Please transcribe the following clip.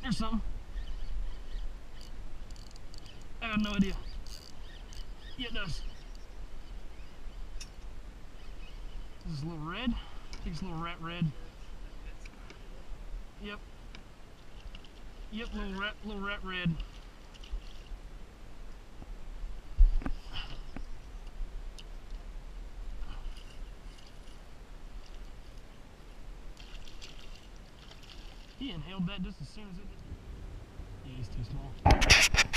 or something. I have no idea. Yeah, it does. This is a little red. I think it's a little rat red. Yep. Yep, little rat red. He inhaled that just as soon as it did. Yeah, he's too small.